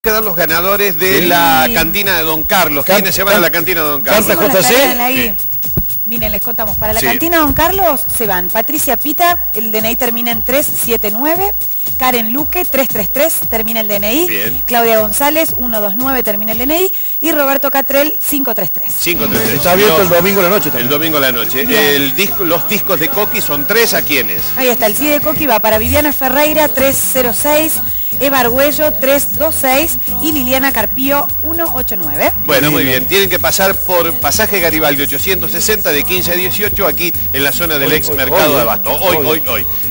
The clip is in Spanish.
Quedan los ganadores de la cantina de Don Carlos. ¿Quiénes se van a la cantina de Don Carlos? Miren, les contamos. Para la cantina de Don Carlos se van Patricia Pita, el DNI termina en 379. Karen Luque, 333, termina el DNI. Bien. Claudia González, 129, termina el DNI. Y Roberto Catrell, 533. 533. Está abierto el domingo a la noche también. El domingo a la noche. Los discos de Coqui son 3, ¿a quiénes? Ahí está, el CD de Coqui va para Viviana Ferreira, 306. Eva Argüello, 326 y Liliana Carpío, 189. Bueno, muy bien. Tienen que pasar por Pasaje Garibaldi 860 de 15 a 18 aquí en la zona del ex mercado de Abasto. Hoy.